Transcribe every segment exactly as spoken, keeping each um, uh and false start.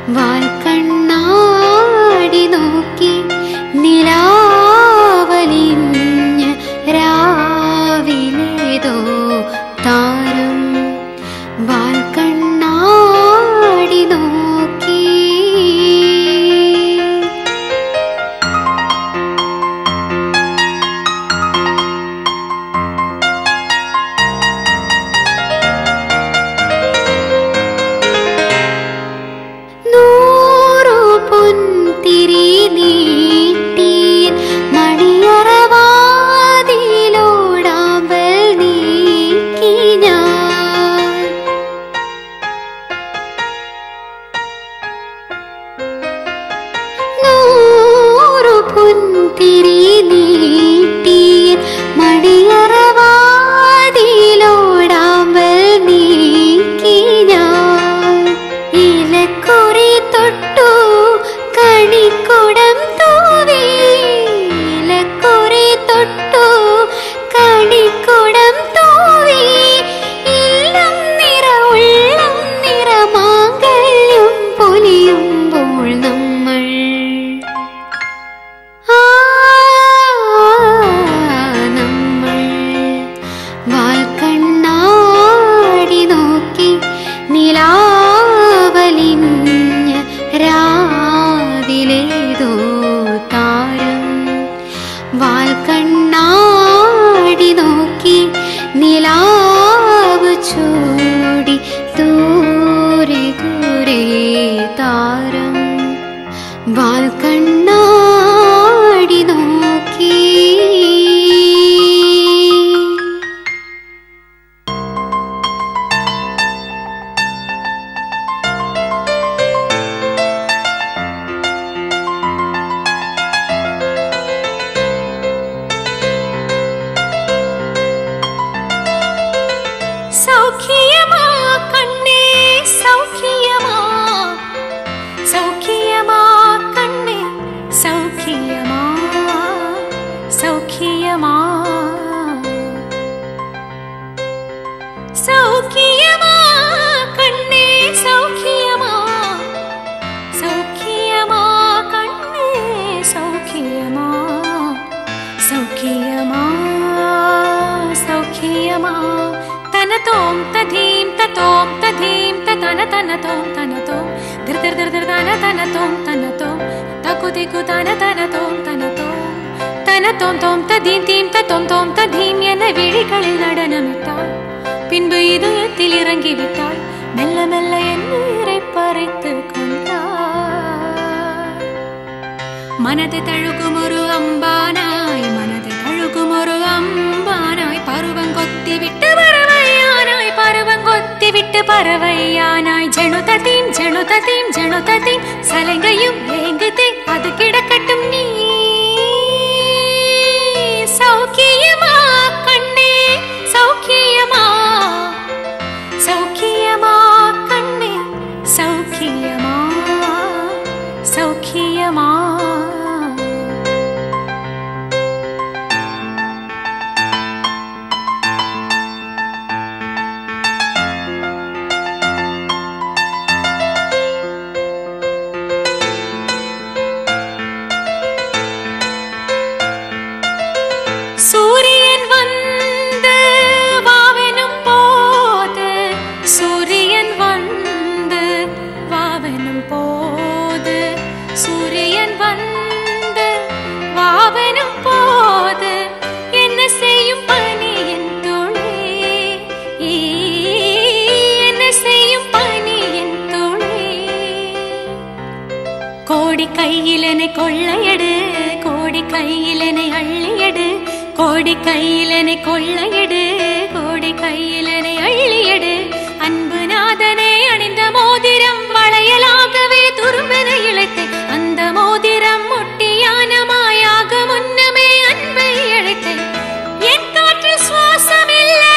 വാൽക്കണ്ണാടി നോക്കി നിലാവലിഞ്ഞ രാവിലേതോ താരം വാൽക്കണ്ണാടി നോക്കി തിരി നീട്ടി മണിയറവാതിലോടാമ്പൽ നീക്കി ഞാൻ നൂറു പുൻതിരി നീട്ടി മണിയറവാതിലോടാമ്പൽ നീക്കി ഞാൻ ഇലക്കുറി തൊട്ടു കണിക്കുടം തൂവി ഇലക്കുറി തൊട്ടു കണിക്കുടം തൂവി ഇല്ലം നിറ ഉള്ളം നിറ മാംഗല്യം പൊലിയുമ്പോൾ നമ്മൾ ആ നമ്മൾ വാൽക്കണ്ണാടി നോക്കി നിലാവലിഞ്ഞ രാവിലേതോ താരം വാൽക്കണ്ണാടി നോക്കി നിലാവ് ചൂടി ദൂരെ ദൂരെ താരം വാൽക്കണ്ണാടി നോക്കി സൗഖ്യമാ കണ്ണേ സൗഖ്യമാ സൗഖ്യമാ കണ്ണേ സൗഖ്യമാ സൗഖ്യമാ സൗഖ്യമാ കണ്ണേ സൗഖ്യമാ സൗഖ്യമാ കണ്ണേ സൗഖ്യമാ സൗഖ്യമാ സൗഖ്യമാ തനതോം തധീം തതോം തധീം തതന തനതോം തനതോം ധൃ ധൃ ധൃ ധൃ തന തനതോം തനതോം തകു ദികു തന തനതോം തനതോം തനതോം തോം തധീം തീം തതോം തോം തധീം എന്ന വിഴികളിൽ നടനമിട്ടാൾ பின்பு இதயத்தில் இறங்கி விட்டாள் மெல்ல மெல்ல என் உயிரை பறித்து கொண்டாள் மனது தழுகும் ஒரு அம்பானாய் மனது தழுகும் ஒரு அம்பானாய் பருவங்கொத்தி விட்டு பறவையானாய் பருவங்கொத்தி விட்டு பறவையானாய் ஜெணுததீம் ஜெணுததீம் ஜெணுததீம் சலங்கையும் ஏங்குதே அது கிடக்கட்டும் நீ சௌக்கியமா கண்ணே சௌக்கியமா சௌக்கியமா கண்ணே சௌக்கியமா சௌக்கியமா சூரியன் வந்து வாவெனும் போது சூரியன் வந்து வாவெனும் போது சூரியன் வந்து வாவெனும் போது என்ன செய்யும் பனியின் துளி என்ன செய்யும் பனியின் துளி கோடி கையிலனை கொள்ளையடு கோடி கையிலனை அள்ளியடு கோடி கையிலனை கொள்ளையடு கோடி கையிலனை அள்ளியடு அன்பு நாதனை அணிந்த மோதிரம் வளையலாகவே துரும்பென இழைத்து அந்த மோதிரம் முட்டியான மாயாக முன்னமே அன்பை அழைத்து என் காற்று சுவாசமில்லை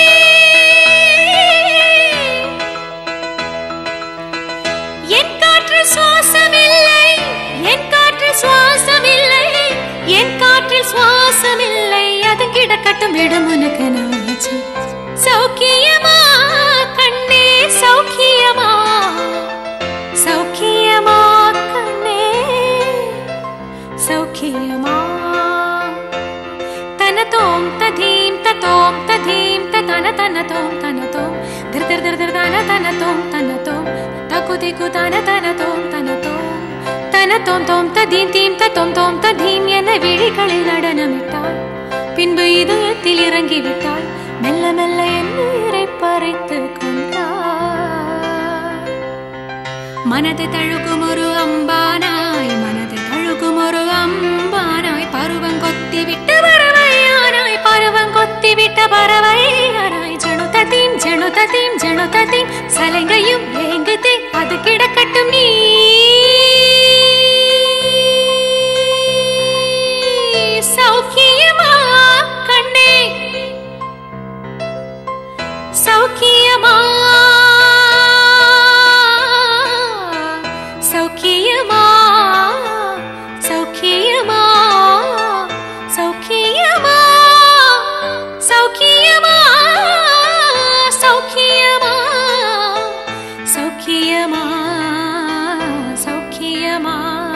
என் காற்று சுவாசமில்லை என் காற்று சுவாசமில்லை என் காற்றில் சுவாசமில்லை அது கிடக்கட்டும் இடம் உனக்கு நாச்சு சௌக்கியமா கண்ணே சௌக்கியமா சௌக்கிய tom tana tom dir dir dir dir tana tana tom tana tom taku tiku tana tana tom tana tom tana tom tom tadim tim ta tom tom tadim enna vizhikalil nadanamittaal pinbu idhayathil irangi vittal mella mella ennai parithu kondaal manathu tazhugum oru ambanai manathu tazhugum oru ambanai paruvam kotti vittu paravaiyanai paruvam kotti vittu paravaiyanai janutatim janutatim janutatim salengayum enguthe adu kidakattum nee saukiyama kanne saukiyama saukiyama saukiyama saukiyama saukiyama saukiyama saukiyama saukiyama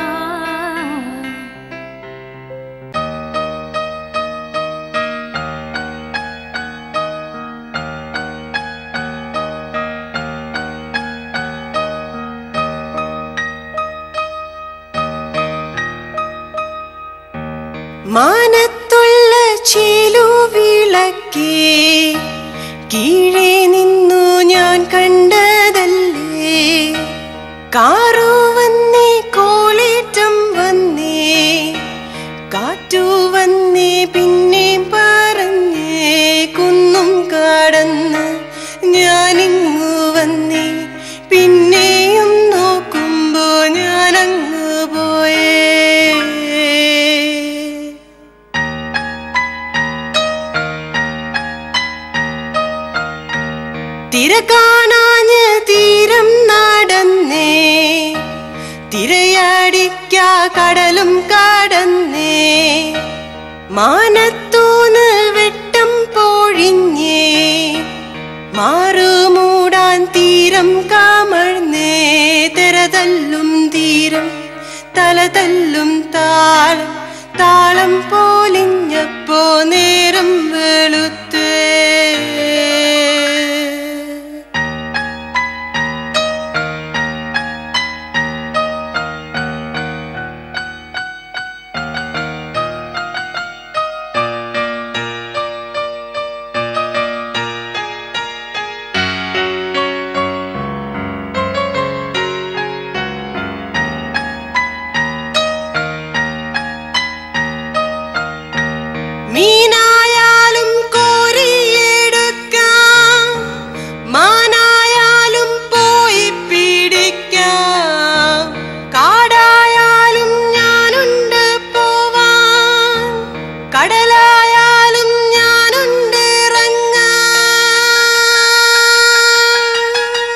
മാനത്തുള്ള ചേലുവിളക്കേ കീഴേ നിന്നു ഞാൻ കണ്ടതല്ലേ car വന്നേ കോളേറ്റം വന്നേ കാറ്റു വന്നേ പിന്നെ പറഞ്ഞേ കുന്നും കടന്ന് ഞാനിങ്ങു വന്നേ പിന്നെയും നോക്കുമ്പോ ഞാനങ്ങ് പോയേ തിര കാണാഞ്ഞ തീരം നടന്നേ തിരയടിക്കാ കടലും കടന്നേ മാനത്തൂന്ന് വെട്ടം പൊഴിഞ്ഞേ മാറുമൂടാൻ തീരം കമഴ്ന്നേ തിരതല്ലും തീരം തലതല്ലും താളം താളം പോലിഞ്ഞപ്പോ നേരം വെളുത്തേ മീനായാലും കോരിയെടുക്കാം മാനായാലും പോയി പിടിക്കാം കാടായാലും ഞാനുണ്ട് പോവാൻ കടലായാലും ഞാനുണ്ട് ഇറങ്ങാൻ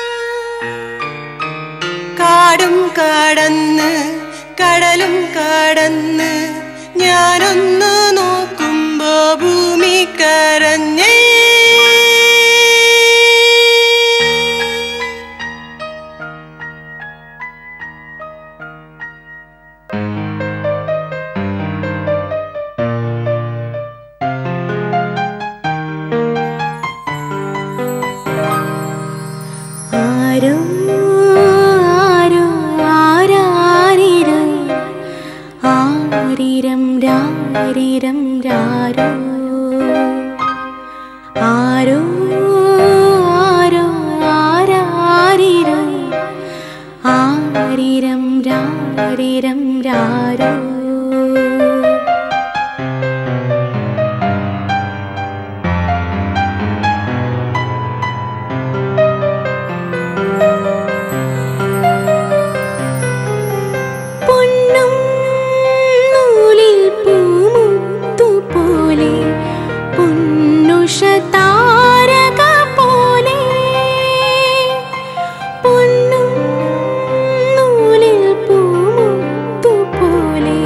കാടും കടന്ന് കടലും കടന്ന് ഞാനൊന്ന് നോക്കുമ്പോ ഭൂമി കരഞ്ഞേ ആരോ ആരോ ആരാരിരോ ആരിരം രാരിരം രാരോ ആരോ ആരോ ആരാരിരോ ആരിരം രാരിരം രാരോ പോലെ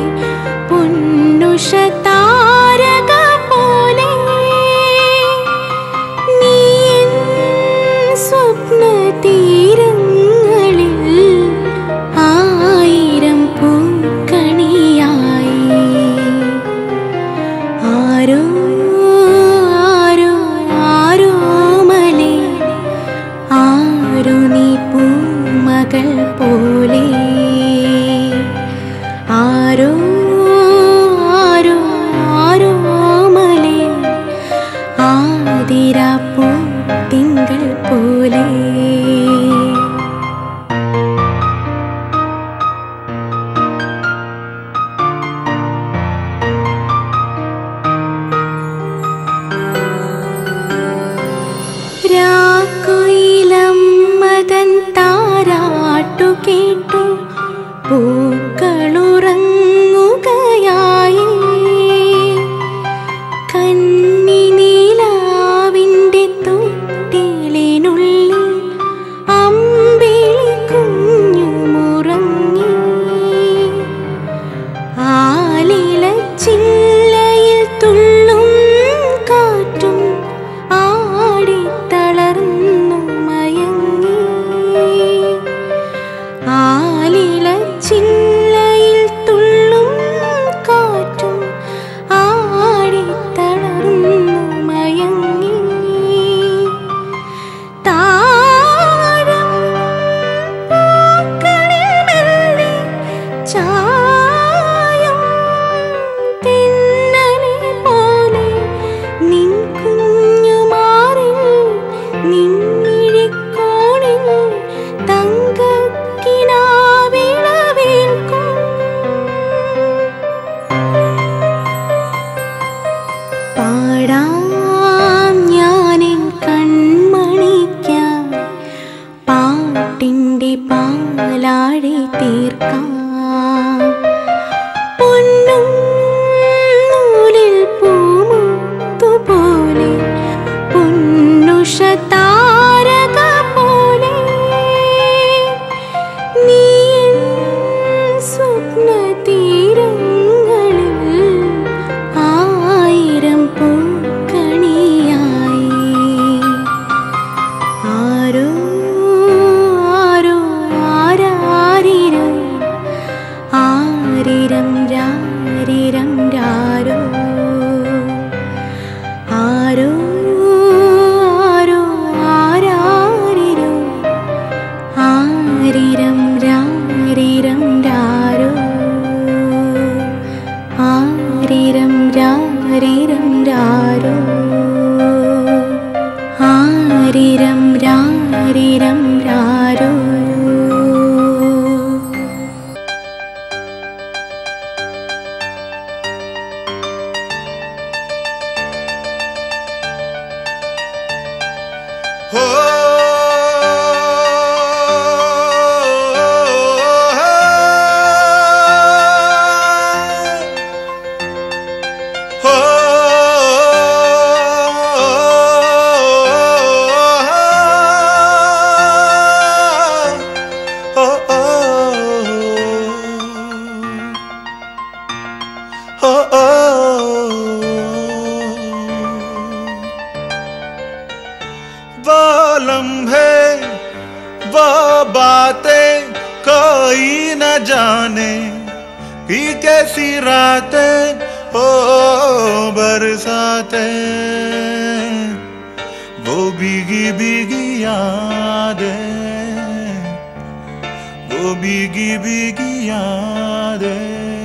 പൂക്കളുറങ്ങുകയായി കന്നി നീലാവിൻ്റെ തൊട്ടിലിനുള്ളിൽ അമ്പിളി കുഞ്ഞുമുറങ്ങി ആലിലച്ചില്ലയിൽ തുള്ളും കാറ്റും ആടിത്തളർന്നു മയങ്ങി ആലിലച്ചില്ലയിൽ തുള്ളും കാറ്റും ആടിത്തളർന്നു മയങ്ങി താഴം പൂക്കളിൽ മെല്ലെ ചായം തെന്നലെ പോലെ നിൻ കുഞ്ഞുമാറിൽ നിന്നിഴിക്കോണിൽ തങ്കക്കിനാവിളവേൽക്കും പാടാം ഞാനെൻ കൺമണിക്കായി പാട്ടിൻ്റെ പാലാഴി തീർക്കാം പൊന്നും നൂലിൽ പൂമുത്തുപോലെ പൊന്നുഷ താരക പോലെ നീ എൻ സ്വപ്നതീരങ്ങളിൽ ആയിരം പൂക്കണിയായി ആരോ ആരോ ആരാരിരോ ആരിരം രാരിരം രാരോ ആരോ ആരോ ആരാരിരോ ആരിരം രാരിരം രാരോ ആരിരം രാരിരം രാരോ ആരിരം രാരിരം രാരോ हो हो वो लम्हे वो बातें कोई न जाने कि कैसी रातें ओ बरसातें वो भीगी भीगी यादें वो भीगी भीगी यादें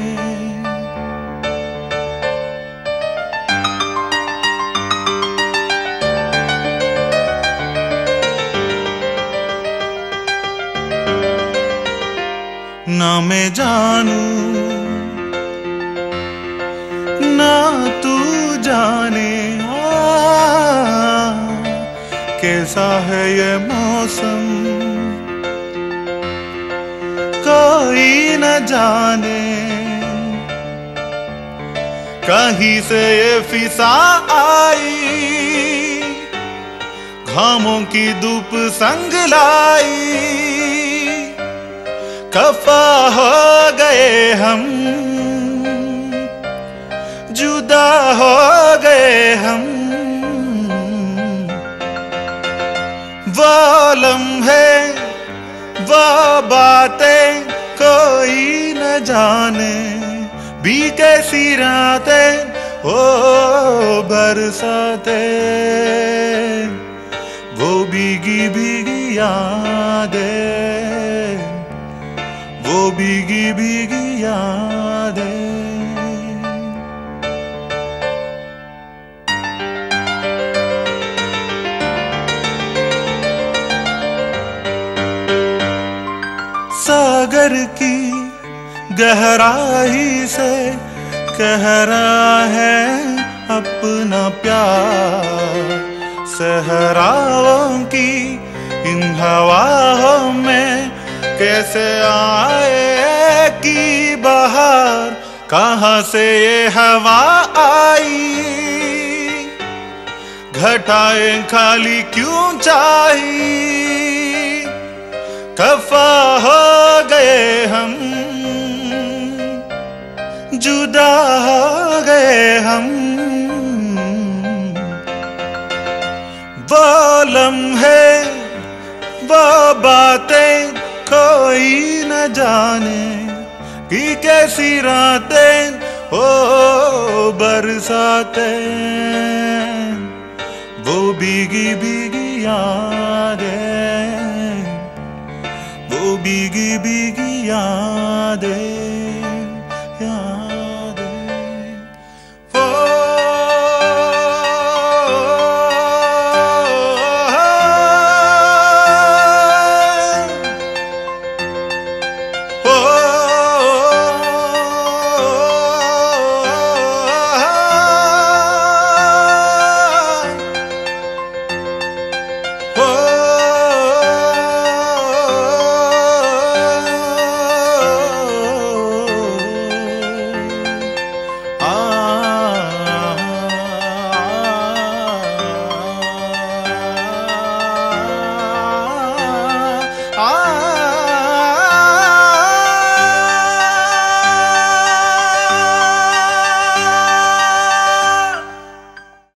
ना मैं जानूं ना तू जाने आ, कैसा है ये मौसम कोई न जाने कहीं से ये फिसा आई घामों की धूप संग लाई खफा हो गए हम जुदा हो गए हम वो लम्हे वो बातें कोई न जाने भी कैसी रातें ओ बरसातें वो भीगी भीगी यादें वो भीगी भीगी यादें सागर की गहराई से कह रहा है अपना प्यार सहराओं की इन हवाओं में कैसे आए कहाँ से ये हवा आई, घटाएं खाली क्यों चाहिए, खफा हो गए हम, जुदा हो गए हम। वो लम्हे वो बातें कोई न जाने कि कैसी रातें ओ बरसातें, वो भीगी भीगी यादें, वो भीगी भीगी यादें।